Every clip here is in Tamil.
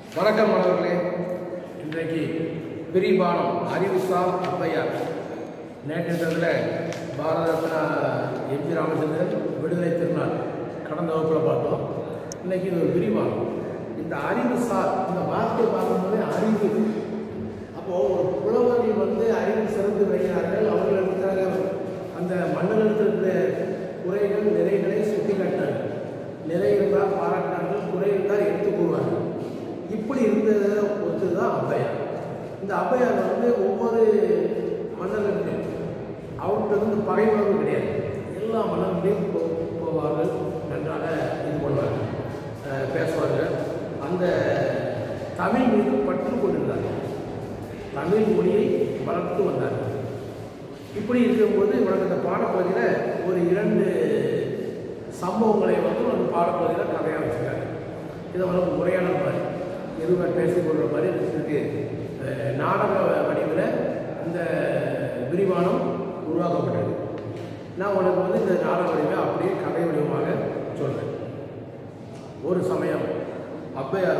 வணக்கம் மாணவர்களே. இன்றைக்கு பிரிபானம் அறிவுசார் ஔவையார். நேற்று பாரத ரத்னா எம்.ஜி. ராமச்சந்திரன் விடுதலை திருநாள் கடந்த வகுப்பில் பார்த்தோம். இன்றைக்கி இது ஒரு பிரிபானம். இந்த அறிவுசார் இந்த வார்த்தை பார்க்கும்போதே அறிவு. அப்போது ஒரு புலவர்கள் அறிவில் சிறந்து வருகிறார்கள். அவர்கள் இருக்கிறாங்க அந்த மன்னர்களுக்கு குறைகள் நிறைகளை சுட்டி காட்டினார்கள். நிறை இருந்தால் பாராட்டினார்கள், குறை இருந்தால் எடுத்து கூறுவார்கள். இப்படி இருந்ததை ஒத்து தான் ஔவையார். இந்த ஔவையார் ஒவ்வொரு மன்னர்களுக்கும் அவர்கிட்ட பகை உணர்வு கிடையாது. எல்லா மன்னர்களையும் போவார்கள், நன்றாக இது பண்ணுவார்கள், பேசுவார்கள். அந்த தமிழ் மீது பற்று கொண்டிருந்தார்கள், தமிழ் மொழியை வளர்த்து வந்தார்கள். இப்படி இருக்கும்போது உனக்கு இந்த பாடப்பகுதியில் ஒரு 2 சம்பவங்களை ஒரு பாடப்பகுதியில் கதையாக வச்சுருக்காங்க. இதை உரையாடல் மாதிரி இருவர் பேசிக்கொள்கிற மாதிரி இருக்கு. நாடக வடிவில் இந்த விரிவானம் உருவாக்கப்பட்டது. நான் உனக்கு இந்த நாடக வடிவை அப்படியே கதை வடிவமாக சொல்கிறேன். ஒரு சமயம் ஔவையார்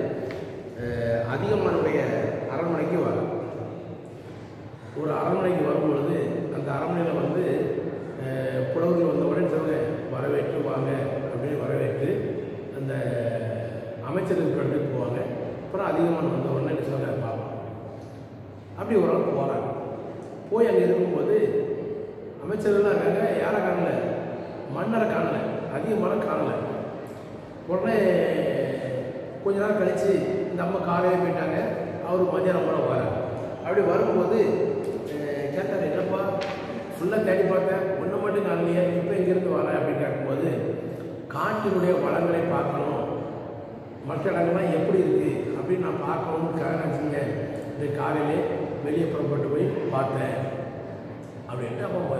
அதிகமானுடைய அரண்மனைக்கு வர ஒரு அரண்மனைக்கு வரும்பொழுது அந்த அரண்மனையில் புலவர்கள் வந்தவுடன் சொல்லுங்க வரவேற்று வாங்க அப்படின்னு வரவேற்று அந்த அமைச்சருக்கு எடுத்துட்டு போவாங்க. அப்புறம் அதிகமான வந்த உடனே சொல்ல பார்ப்போம். அப்படி ஒரு ஆள் போகிறாங்க. போய் அங்கே இருக்கும்போது அமைச்சர்கள்லாம் இருக்காங்க. யாரை காணல? மன்னரை காணலை, அதிகமான காணலை. உடனே கொஞ்ச நேரம் கழித்து இந்த அம்மா காலையில் போயிட்டாங்க. அவர் மதியானம் கூட வர அப்படி வரும்போது கேட்டார், என்னப்பா ஃபுல்லாக தேடி பார்த்தேன், ஒன்று மட்டும் காணலையே, இப்போ இங்கேருந்து வரேன் அப்படின்னு கேட்கும்போது காட்டினுடைய வளங்களை பார்க்கணும், மற்ற இடங்கள்லாம் எப்படி இருக்குது அப்படின்னு நான் பார்க்கணும்னு நினச்சிங்க. இந்த காலையிலே வெளியே புறப்பட்டு போய் பார்த்தேன் அப்படின்ட்டு. அப்போ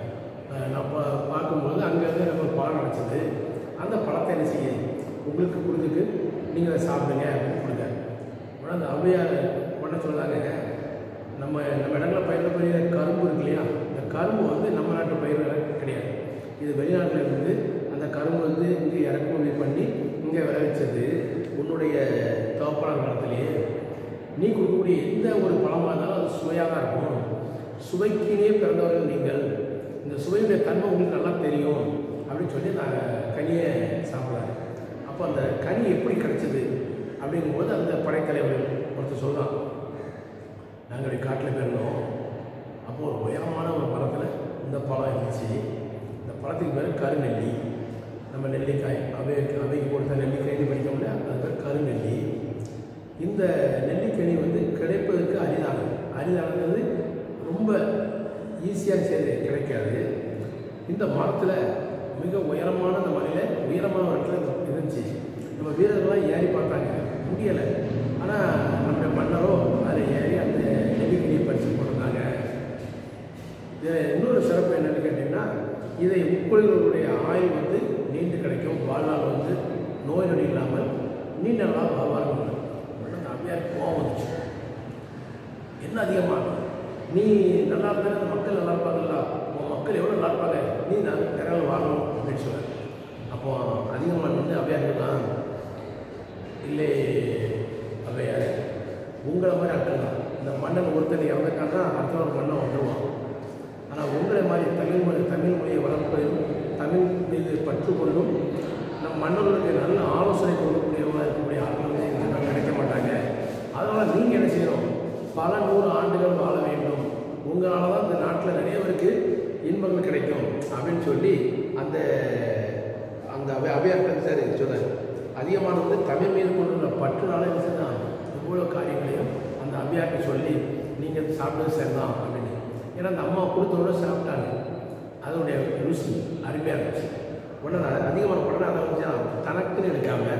நான் பார்க்கும்போது அங்கேருந்து நம்ம பழம் கிடச்சிது. அந்த பழத்தை என்ன செய்ய உங்களுக்கு கொடுத்துட்டு நீங்கள் அதை சாப்பிடுங்க அப்படின்னு கொடுத்தாரு. ஆனால் அந்த ஔவையார் பண்ண சொன்னாங்க, நம்ம இடங்களில் பயிரிடக்கூடிய கரும்பு இருக்கு இல்லையா, இந்த கரும்பு நம்ம நாட்டு பயிர்கள் கிடையாது. இது வெளிநாட்டில் இருந்து அந்த கரும்பு இங்கே இறக்குமதி பண்ணி இங்கே விளைவிச்சது. உன்னுடைய தோப்பாளர் காலத்திலேயே நீ கொடுக்கக்கூடிய எந்த ஒரு பழமாக இருந்தாலும் அது சுவையாக தான் இருக்கும். சுவைக்கினே பிறந்தவர்கள் நீங்கள், இந்த சுவையுடைய தன்மை உங்களுக்கு நல்லா தெரியும் அப்படின்னு சொல்லி நான் கனியை சாப்பிட்றாரு. அப்போ அந்த கனி எப்படி கிடைச்சிது அப்படிங்கும்போது அந்த படைத்தலைவர் ஒருத்தர் சொல்கிறான், நாங்கள் காட்டில் போயிருந்தோம். அப்போது ஒரு உயரமான ஒரு மரத்தில் இந்த பழம் இருந்துச்சு. இந்த பழத்துக்கு பேர் கருநெல்லி. நம்ம நெல்லிக்காய் அவைக்கு கொடுத்த நெல்லிக்காய்னு படிக்க முடியாது, அது பேர் கருநெல்லி. இந்த நெல்லிக்கனி கிடைப்பதற்கு அரிதானது ரொம்ப ஈஸியாக சேர்ந்து கிடைக்காது. இந்த மரத்தில் மிக உயரமான அந்த மலையில் உயரமான இடத்துல இருந்துச்சு. நம்ம வீரர்கள்லாம் ஏறி பார்த்தாங்க, முடியலை. ஆனால் நம்முடைய மன்னரோ அதில் ஏறி அந்த நெல்லிக்கனியை பறித்து போட்டிருந்தாங்க. இன்னொரு சிறப்பு என்னென்னு கேட்டிங்கன்னா, இதை உட்கொள்களுடைய ஆயுள் நீண்டு கிடைக்கும், வாழ்நாள் நோய் நொடி இல்லாமல் நீண்ட நாள் வாழ்வார்கள். அந்த ஔவையாருக்கு கோவம் வந்துச்சு. என்ன அதிகமாக நீ நல்லா இருந்தாலும் அந்த மக்கள் நல்லா இருப்பாங்களா, உன் மக்கள் எவ்வளோ நல்லா இருப்பாங்க, நீ நிறைய வாழணும் அப்படின்னு சொல்லுவார். அப்போது அதிகமாக ஔவையாருக்கு தான், இல்லை ஔவையார் உங்களை மாதிரி ஆட்கள் தான். இந்த மன்னன் ஒருத்தர் இறந்துட்டான்னா அடுத்த ஒரு மன்னன் வந்துடுவான். ஆனால் உங்களை மாதிரி தமிழ் மொழியை வளர்ப்பதும் தமிழ் மீது பற்று கொண்டும் நம் மன்னர்களுக்கு நல்ல ஆலோசனை கொடுக்கக்கூடியவங்க இருக்கக்கூடிய ஆட்கள் நாங்கள் நினைக்க மாட்டாங்க. அதனால் நீங்கள் என்ன செய்யணும், பல 100 ஆண்டுகள் வாழ வேண்டும், உங்களால் தான் இந்த நாட்டில் நிறைய பேருக்கு இன்பங்கள் கிடைக்கும் அப்படின்னு சொல்லி அந்த அந்த ஔவையார் சார் சொன்னார். அதிகமான தமிழ் மீது கொண்டுள்ள பற்றுனால தான் இவ்வளோ காரியங்களையும் அந்த ஔவையார்கிட்ட சொல்லி நீங்கள் சாப்பிட்டது சரிதான் அப்படின்னு. ஏன்னா அந்த அம்மா கொடுத்தோட சாப்பிட்டாங்க, அதனுடைய ருசி அருமையாக இருந்துச்சு. உடனே அதிகமான உடனே அதை தனக்குன்னு எடுக்காமல்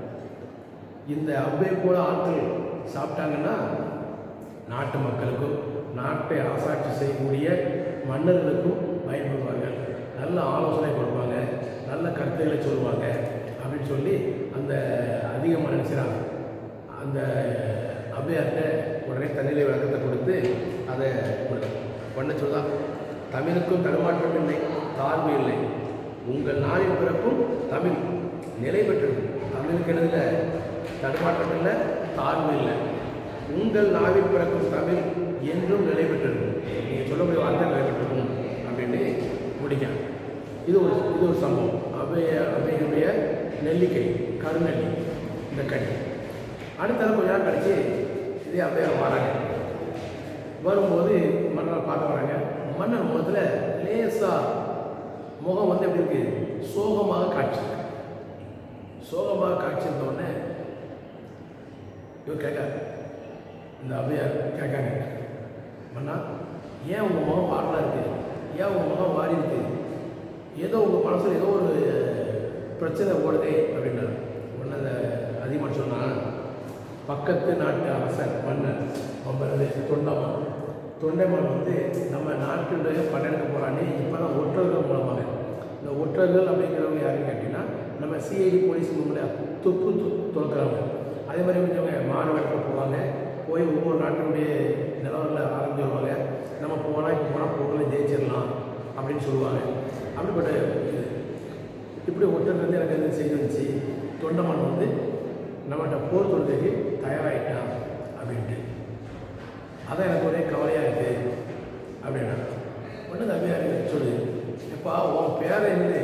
இந்த ஔவை போல ஆட்கள் சாப்பிட்டாங்கன்னா நாட்டு மக்களுக்கும் நாட்டை ஆசாட்சி செய்யக்கூடிய மன்னர்களுக்கும் பயன்படுவார்கள், நல்ல ஆலோசனை கொடுப்பாங்க, நல்ல கருத்துக்களை சொல்லுவாங்க அப்படின்னு சொல்லி அந்த அதிகமாக நினச்சிடாங்க. அந்த ஔவையார்கிட்ட உடனே தண்ணிலை விளக்கத்தை கொடுத்து அதை பண்ண சொல்லலாம். தமிழுக்கும் தடுமாற்றம் இல்லை, தாழ்வு இல்லை, உங்கள் நாளின் பிறப்பும் தமிழ் நிலை பெற்றது. தமிழுக்கு எழுதில் தடுமாற்றம் இல்லை, தாழ்வு இல்லை. உங்கள் நாவில் பிறக்கும் தமிழ் என்றும் நிலை பெற்றிருக்கும். நீங்கள் சொல்லக்கூடிய வார்த்தை நிலை பெற்றிருக்கும் அப்படின்னு முடிக்கணும். இது ஒரு சம்பவம். அவையுடைய நெல்லிக்கை, கருநெல்லி, இந்த கனி. அடுத்த கொஞ்ச நேரம் கழிச்சு இதே அவையார் வராங்க. வரும்போது மன்னரை பார்க்க வராங்க. மன்னர் முகத்தில் லேசாக முகம் வந்து எப்படி இருக்கு, சோகமாக காட்சி. சோகமாக காட்சி இருந்தோடனே இவர் கேட்க, இந்த அவையார் கேட்காங்க, மன்னா ஏன் உங்கள் முகம் வாடலாக இருக்குது, ஏன் உங்கள் முகம் வாடி இருக்கு, ஏதோ உங்கள் மனசில் ஏதோ ஒரு பிரச்சனை ஓடுதே அப்படின்னாரு. ஒன்று அந்த அதிகமாக சொன்னால், பக்கத்து நாட்டு அரசர் மன்னர் அவரது தொண்டைமான் வந்து நம்ம நாட்டுடைய படையெடுக்க போகிறானே இப்போ தான் ஒற்றர்கள் மூலமாக. இந்த ஒற்றர்கள் அப்படிங்கிறவங்க யாருன்னு கேட்டிங்கன்னா, நம்ம சிஐடி போலீஸ் மூலமாக துப்பு துறக்கிறவங்க. அதே மாதிரி கொஞ்சம் மாணவர்கள் போவாங்க, போய் ஒவ்வொரு நாட்டினுடைய நிலவரங்களை ஆரம்பிச்சு வருவாங்க. நம்ம போனால் இப்போ போனால் போகல ஜெயிச்சிடலாம் அப்படின்னு சொல்லுவாங்க. அப்படிப்பட்ட இது இப்படி ஒருத்தர் வந்து எனக்கு வந்து செய்தி வந்துச்சு, தொண்டமான் வந்து நம்மகிட்ட போர் தொழுகைக்கு தயாராகிட்டான் அப்படின்ட்டு. அதான் எனக்கு ஒரே கவலையாக இருக்குது அப்படின்னா. ஒன்று தம்பியாக சொல்லு, இப்போ உன் பேரை இருந்து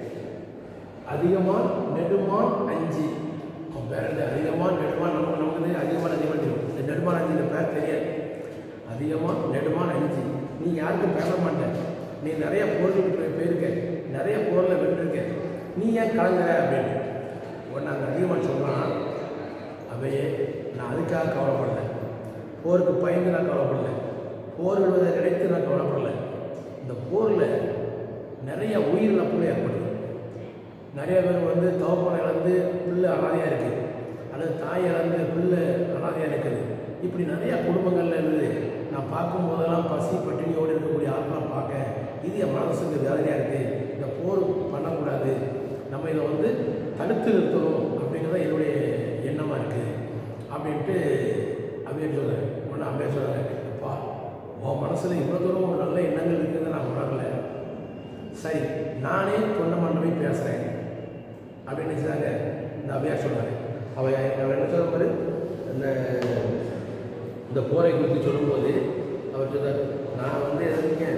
அதிகமாக நெடுமான் அஞ்சு, அவன் பேர் இருந்து அதிகமாக நெடுமான், நமக்கு வந்து அதிகமாக தெரியும். இந்த நெடுமான் அஞ்சு இந்த பேர் தெரியாது. அதிகமாக நெடுமான் அஞ்சு, நீ யாருக்கும் பேச மாட்டேன், நீ நிறைய போர்களுக்கு போயிருக்க, நிறைய போரில் வென்றிருக்க, நீ ஏன் கலங்குற அப்படின்னு. ஒன்று அங்கே அதிகமாக சொல்கிறான், அவையே நான் அதுக்காக கவலைப்படலை, போருக்கு பயந்து நான் கவலைப்படலை, போர் விடுவதை நினைத்து நான் கவலைப்படலை. இந்த போரில் நிறைய உயிரிழப்புகள் ஏற்படுது. நிறைய பேர் வந்து தவப்பனை இழந்து பிள்ளை அனாதையாக இருக்குது, அல்லது தாய் இழந்து பிள்ளை அனாதையாக இருக்குது. இப்படி நிறையா குடும்பங்களில் இருந்து நான் பார்க்கும்போதெல்லாம் பசி பட்டினியோடு இருக்கக்கூடிய ஆட்களாம் பார்க்க இது என் மனசுக்கு வேதனையாக இருக்குது. இந்த போர் பண்ணக்கூடாது, நம்ம இதை வந்து தடுத்து நிறுத்தணும் அப்படிங்கிறத என்னுடைய எண்ணமாக இருக்குது அப்படின்ட்டு அவையார் சொல்கிறேன். ஒன்று அவையார் சொல்கிறேன், அப்பா உன் மனசில் இவ்வளோ தூரம் ஒரு நல்ல எண்ணங்கள் இருக்குதுன்னு நான் உணரல, சரி நானே தொண்டமான் போய் பேசுகிறேன் அப்படின்னு நினச்சாங்க. இந்த அவையார் சொல்கிறாங்க. அவர் என்ன சொல்ல பாரு, இந்த போரை குறித்து சொல்லும்போது அவர் சொல்றார், நான் வந்து எதிர்க்கேன்,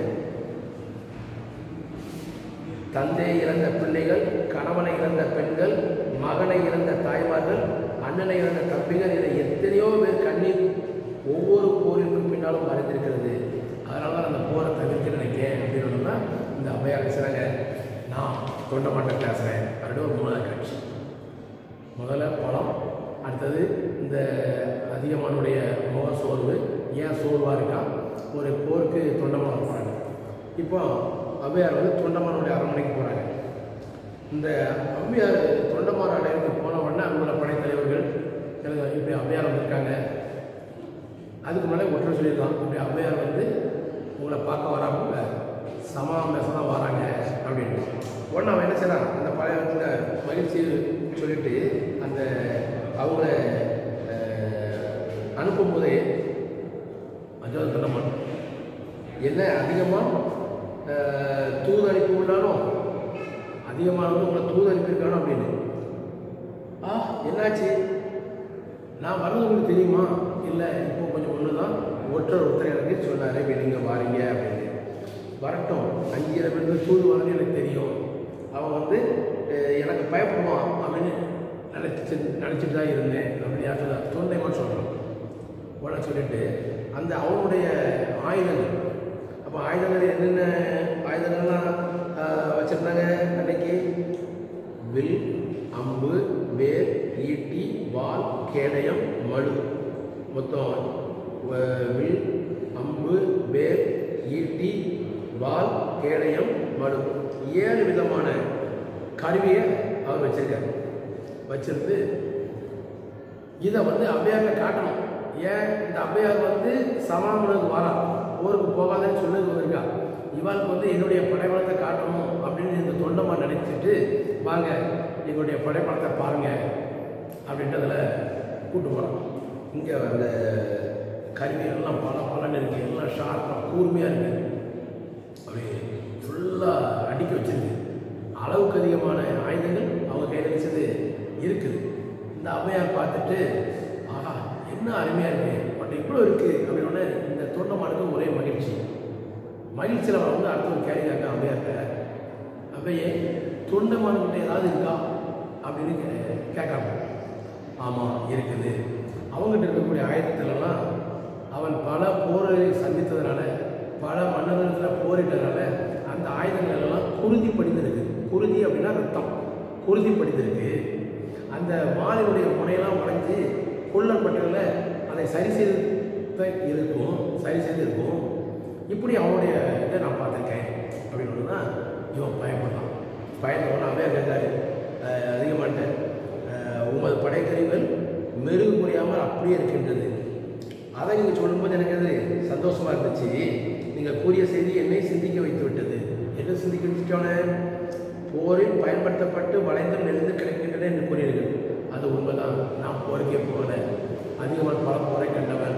தந்தை இறந்த பிள்ளைகள், கணவனை இறந்த பெண்கள், மகனை இறந்த தாய்மார்கள், அண்ணனை இறந்த தம்பிகள், இதை எத்தனையோ பேர் கண்ணீர் ஒவ்வொரு போரிற்கும் பின்னாலும் மறைந்திருக்கிறது. அதனால தான் அந்த போரை தவிர்க்க நினைக்கிறேன் அப்படின்னு இந்த அவையார் பேசுகிறாங்க. நான் தொண்டமாட்ட பேசுகிறேன் அப்படின்னு ஒரு மூணாவது காட்சி. முதல்ல பலம், அடுத்தது இந்த அதிகமானுடைய முக சோர்வு, ஏன் சோர்வாக இருக்கா, ஒரு போருக்கு தொண்டமான போகிறாங்க. இப்போ அவ்வையார் வந்து தொண்டமானுடைய அரண்மனைக்கு போகிறாங்க. இந்த அவ்வையார் தொண்டமான அடையிறதுக்கு போன உடனே அங்குள்ள படைத்தலைவர்கள் இப்படி அவ்வையார் வந்திருக்காங்க. அதுக்கு முன்னாலே ஒற்றை சொல்லியிருக்கான், இப்படி அவ்வையார் வந்து உங்களை பார்க்க வராங்க, சமாவேசம் தான் வராங்க அப்படின்னு. உடனே அவன் என்ன செய்யறான், அந்த பழைய மகிழ்ச்சி சொல்லிட்டு அந்த அவங்கள அனுப்பும்போதே அஜோத தொண்டமான் என்ன அதிகமாக தூது அனுப்பி உள்ளாலும் அதிகமாக வந்து உங்களை தூது அனுப்பியிருக்கானோ அப்படின்னு. என்னாச்சு, நான் வர்றது உங்களுக்கு தெரியுமா, இல்லை இப்போ கொஞ்சம் ஒன்று தான் ஒருத்தர் எனக்கு சொன்னார், இப்போ நீங்கள் வாரீங்க அப்படின்னு. வரட்டும், 5 பேர் தூது வரணும்னு எனக்கு தெரியும், அவன் வந்து எனக்கு பயப்படுவான் அப்படின்னு நினச்சிட்டு தான் இருந்தேன் அப்படின்னு யார் சொல்ல தொண்டைமான் சொல்கிறான். உடனே சொல்லிட்டு அந்த அவனுடைய ஆயுதங்கள், அப்போ ஆயுதங்கள் என்னென்ன ஆயுதங்கள்லாம் வச்சுருந்தாங்க அன்னைக்கு, வில், அம்பு, வேர், ஈட்டி, வால், கேடயம், மழு. மொத்தம் வில், அம்பு, வேர், ஈட்டி, வால், கேடயம், மழு 7 விதமான கருவியை அவர் வச்சிருக்காரு. வச்சிருந்து இதை வந்து அவ்வையார்ல காட்டணும். ஏன் இந்த அவ்வையார் வந்து சமாமனுக்கு வரா, போருக்கு போகாதன்னு சொன்னது வந்திருக்கா, இவாளுக்கு வந்து என்னுடைய படைபலத்தை காட்டணும் அப்படின்னு இந்த தொண்டமான் நினைச்சிட்டு, வாங்க எங்களுடைய படைபலத்தை பாருங்க அப்படின்றதுல கூட்டு போகிறான். இங்கே அந்த கருவியெல்லாம் பலன்னு இருக்குது, எல்லாம் ஷார்ப்பாக கூர்மையாக இருக்குது, அப்படியே ஃபுல்லாக அடிக்க வச்சிருக்கு. அளவுக்கு அதிகமான ஆயுதங்கள் அவங்க கையில் வச்சது இருக்குது. இந்த ஔவையார் பார்த்துட்டு ஆஹா என்ன அருமையாக இருக்குது பட் இவ்வளோ இருக்குது அப்படின்னு இந்த தொண்டமானுக்கு ஒரே மகிழ்ச்சியில் அவன் வந்து அடுத்த ஒரு கேள்வி கேட்க ஔவையார்கிட்ட ஔவையே தொண்டமானுக்கிட்ட ஏதாவது இருக்கா அப்படின்னு கேட்காம ஆமாம் இருக்குது. அவங்ககிட்ட இருக்கக்கூடிய ஆயுதத்திலலாம் அவன் பல போரை சந்தித்ததுனால பல மன்னர்களிடத்தில் போரிட்டதுனால அந்த ஆயுதங்கள் எல்லாம் குருதி படிந்திருக்கு. குருதி அப்படின்னா ரத்தம், குருதி படிந்திருக்கு. அந்த வாளினுடைய முனையெல்லாம் உடைஞ்சி கொல்லப்பட்டதில் அதை சரி செய்து இருக்கும். இப்படி அவனுடைய இதை நான் பார்த்துருக்கேன் அப்படின்னு தான் இவன் பயப்படலாம். பயந்தவன அவையாக கேட்டார் அதிகமாட்ட உமது படைக்கறிகள் மெருகு குறையாமல் அப்படியே இருக்கின்றது. அதை நீங்கள் சொல்லும்போது எனக்கு அது சந்தோஷமாக இருந்துச்சு. நீங்கள் கூறிய செய்தி என்னை சிந்திக்க வைத்து விட்டது. என்ன சிந்திக்க வச்சுட்டோன்னே போரில் பயன்படுத்தப்பட்டு வளைந்து நெளிந்து கிடைக்கின்றன என்று கூறினீர்கள். அது உண்மைதான். நான் போருக்கே போகலை. அதிகமான பல போரை கண்டவன்.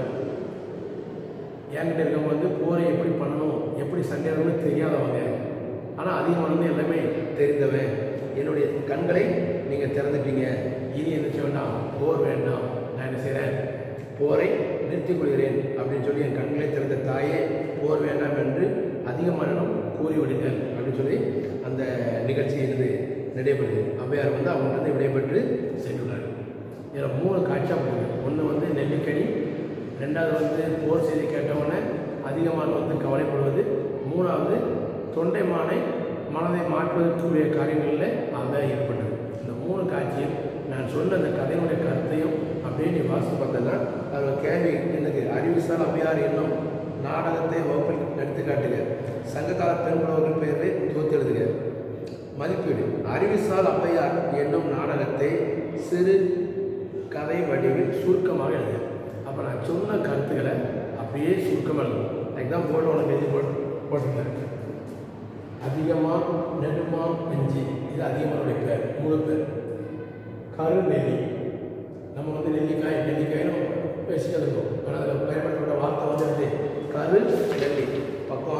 என்கிட்ட இருக்கவங்க வந்து போரை எப்படி பண்ணணும் எப்படி சண்டையிடணும்னு தெரியாதவங்க. ஆனால் அதிகமானது எல்லாமே தெரிந்தவன். என்னுடைய கண்களை நீங்கள் திறந்துட்டீங்க. இனி என்ன செய்ய வேண்டாம், போர் வேண்டாம். நான் என்ன செய்கிறேன், போரை நிறுத்திக் கொள்கிறேன் அப்படின்னு சொல்லி என் கண்களை திறந்த தாயே போர் வேண்டாம் என்று அதிகமானிடம் கூறிவிடுங்கள் அப்படின்னு சொல்லி அந்த நிகழ்ச்சி இருந்து நடைபெறுது. ஔவையார் வந்து அவங்கள்ட்ட விடைபெற்று சென்றுள்ளார். இதில் 3 காட்சியாக போகுது. ஒன்று வந்து நெல்லிக்கனி, 2வது வந்து போர் செய்தி கேட்டவுடனே அதிகமான வந்து கவலைப்படுவது, 3வது தொண்டைமானை மனதை மாற்றுவதற்குரிய காரியங்களில் அதான் ஏற்பட்டது. இந்த 3 காட்சியும் நான் சொன்ன அந்த கதையினுடைய கருத்தையும் அப்படியே நீ வாசித்து பார்த்தேன்னா அதில் கேள்வி என்னது, அறிவுசால் ஔவையார் என்னும் நாடகத்தை வகுப்பில் எடுத்து காட்டுக. சங்ககால பெரும்புலவர்கள் பெயரை தொகுத்து எழுதுக. மதிப்பீடு, அறிவுசால் ஔவையார் என்னும் நாடகத்தை சிறு கதை வடிவில் சுருக்கமாக எழுதுக. அப்போ நான் சொன்ன கருத்துக்களை அப்படியே சுருக்கமாக எழுதும். அதுதான் போர்டு உனக்கு எழுதி போட்டிருந்தேன். அதிகமாக நெடுமா நெஞ்சி, இது அதிகமானுடைய பேர், 3 பேர். கருநெல்லி, நம்ம வந்து நெல்லிக்காய்னு பேசிட்டு இருக்கோம். ஆனால் அதில் பயன்படுத்தப்பட்ட வார்த்தை வந்து கரு நெல்லி. பக்கம்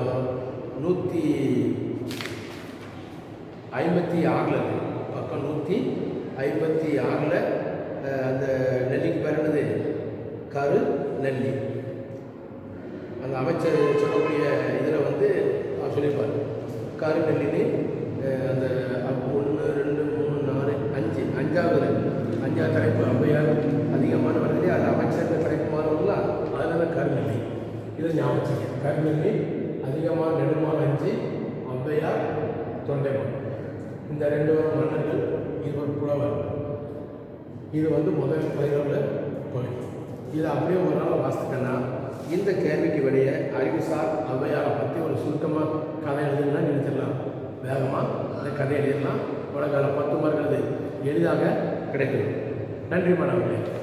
156 இருக்குது. பக்கம் 156 அந்த நெல்லிக்கு பேர் என்னது, கரு நெல்லி. அந்த அமைச்சர் சொல்லக்கூடிய இதில் வந்து அவர் சொல்லியிருப்பார் கரு நெல்லின்னு. அந்த 1 2 3 4 5 5வது தலைப்பு ஔவையார் அதிகமான வருது. அது அமைச்சர் தலைப்பு மாறுவதில்ல, அதனால கருநெல்லி. இதை ஞாபகம். கருநெல்லி, அதிகமான நெடுமான 5, ஔவையார், தொண்டைமான். இந்த 2 மன்னர்கள், இது ஒரு புலவர். இது வந்து முதல் தலைவரில் போய் இதை அப்படியே ஒரு நாள் வாசித்தேன்னா இந்த கேள்விக்கு விடைய அறிவுசார் ஔவையாரை பற்றி ஒரு சுருக்கமாக கதை எழுதுன்னா நினைச்சிடலாம். வேகமாக இந்த கதை எழுதிடலாம். உலகால 10 மார்க் எழுது எளிதாக கிடைக்கும். நன்றி மாணவர்களே.